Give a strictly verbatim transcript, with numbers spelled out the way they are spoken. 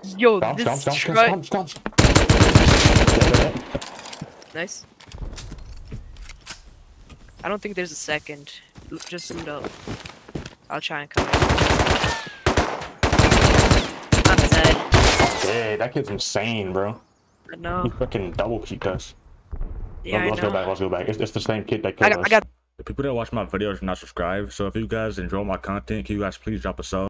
Yo, Stomp, this stomp, stomp, truck. stomp, stomp, stomp. Yeah, yeah. Nice. I don't think there's a second. L- Just loot up. I'll try and come. I'm dead. Yeah, that kid's insane, bro. I know. He fucking double peeked us. Yeah, let's I go know. back, let's go back. It's, it's the same kid that I killed got, us. I got The people that watch my videos are not subscribed, so if you guys enjoy my content, can you guys please drop a sub?